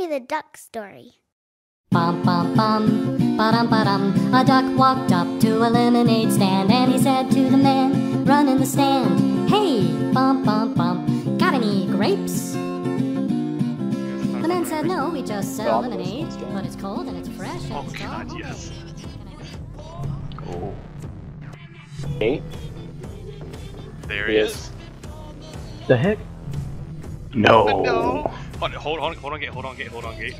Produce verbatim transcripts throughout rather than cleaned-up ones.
me the duck story. Bum bum bum, ba-dum ba-dum. A duck walked up to a lemonade stand and he said to the man, run in the stand, hey, bum bum bum, got any grapes? The man said, no, we just sell lemonade, but it's cold and it's fresh and Oh it's god, all yes. Oh. Hey? There he Yes. is. The heck? No. No. Hold on, hold on, hold on, gate, hold on, gate, hold on, gate.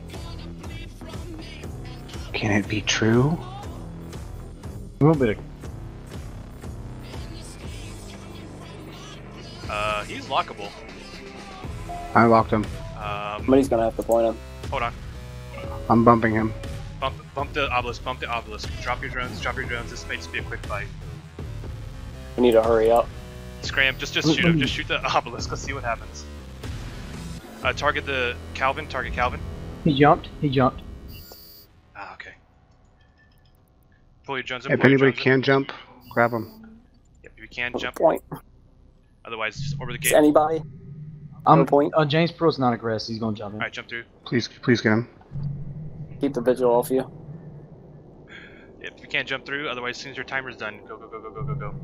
Can it be true? A little bit of... Uh, he's lockable. I locked him. Um, Somebody's gonna have to point him. hold on. I'm bumping him. Bump, bump the obelisk, bump the obelisk. Drop your drones, drop your drones. This may just be a quick fight. We need to hurry up. Scram, just just shoot him. Just shoot the obelisk. Let's see what happens. Uh, target the Calvin. Target Calvin. He jumped. He jumped. Ah, okay. Pull your drones in. If pull your anybody drones in. can jump, grab him. Yep, if you can What's the jump. point? Otherwise, just over the gate. Is anybody? I'm No point. Uh, James Pearl's not aggressive. He's gonna jump in. All right, jump through. Please, please get him. Keep the vigil off you. If you can't jump through, otherwise, as soon as your timer's done, go, go, go, go, go, go, go.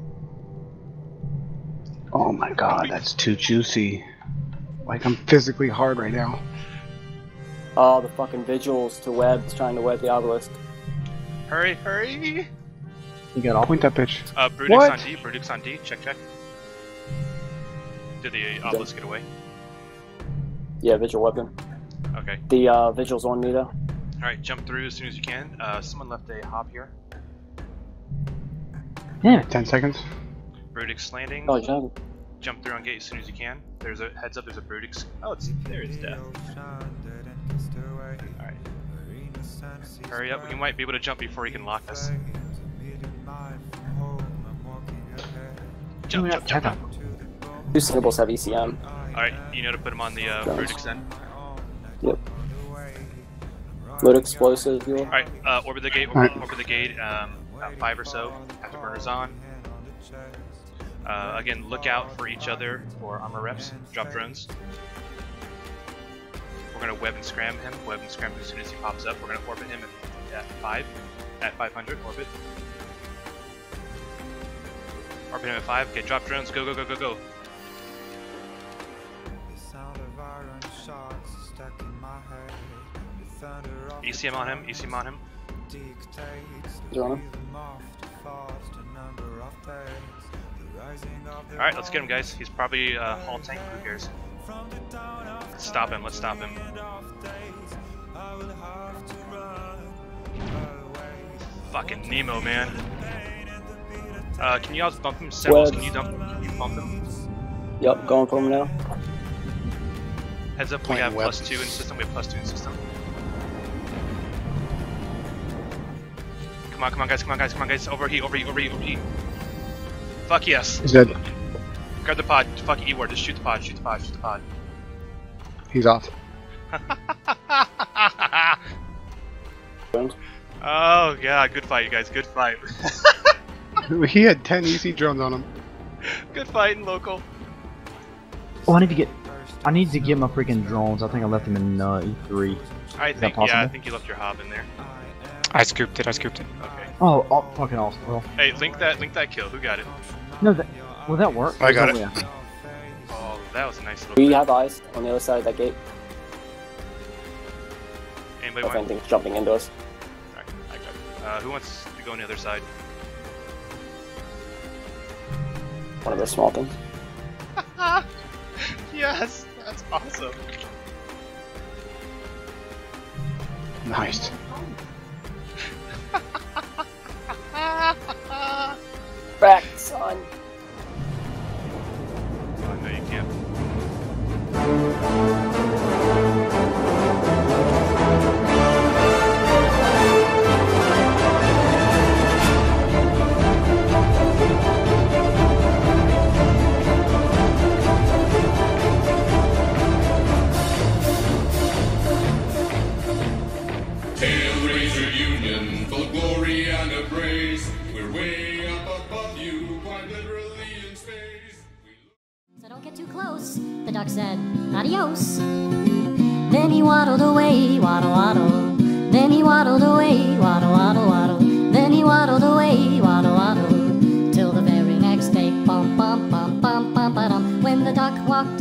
Oh my god, that's too juicy. Like, I'm physically hard right now. Oh, the fucking vigils to web. It's trying to web the obelisk. Hurry, hurry! He got off. Point that bitch. Uh, Brutix What? on D. Brutix on D. Check, check. Did the obelisk get away? Yeah, vigil weapon. Okay. The uh, vigil's on me though. Alright, jump through as soon as you can. Uh, someone left a hop here. Yeah. Ten seconds. Brutix landing. Oh, jump. Jump through on gate as soon as you can. There's a heads up. There's a Brutix. Oh, it's there. It's death. Alright. Hurry up. He might be able to jump before he can lock us. Jump, jump, jump. jump. Two symbols have E C M. Alright, you know to put him on the uh, Brutix then. Yep. Load explosive. You Alright, uh, orbit the gate. Orbit, Alright. orbit the gate. Um, about five or so. Afterburners on. Uh, again, look out for each other for armor reps. Drop drones. We're gonna web and scram him. Web and scram him as soon as he pops up. We're gonna orbit him at, at five. At five hundred. Orbit. Orbit him at five. Okay, drop drones. Go, go, go, go, go. E C M on him. E C M on him. You on him? Alright, let's get him, guys. He's probably uh, hull tank. Who cares? Let's stop him. Let's stop him. Fucking Nemo, man. Uh, can you guys bump him? Several? Can you dump? Can you bump him? Yep, going for him now. Heads up, we Point have web. plus two in system. We have plus two in system. Come on, come on, guys. Come on, guys. Come on, guys. Overheat, overheat, overheat, overheat. Fuck yes. He's dead. Grab the pod. Fuck E-word. Just shoot the pod. Shoot the pod. Shoot the pod. He's off. Oh god, good fight, you guys. Good fight. He had ten E C drones on him. Good fight in local. Oh, I need to get. I need to get my freaking drones. I think I left them in uh, E three. I that think, yeah, I possible? think you left your hob in there. I scooped it, I scooped it. Okay. Oh, oh, fucking awesome. Well, Hey, link that, link that kill. Who got it? no, that. Will that work? I got There's it. no way I can- Oh, that was a nice little. We bit. have eyes on the other side of that gate. Anybody If want? anything's jumping into us. Alright, I got it. Uh, who wants to go on the other side? One of those small things. Yes, that's awesome. Nice. Back, son. Oh, no, you can't. Hail, raise your union, full of glory and of praise. We're way up above you, quite literally in space. So don't get too close, the duck said. Adios. Then Then he waddled away, waddle, waddle. Then he waddled away, waddle, waddle, waddle. Then he waddled away, waddle, waddle. Till the very next day, bum, bum, bum, bum, bum, ba-dum. When the duck walked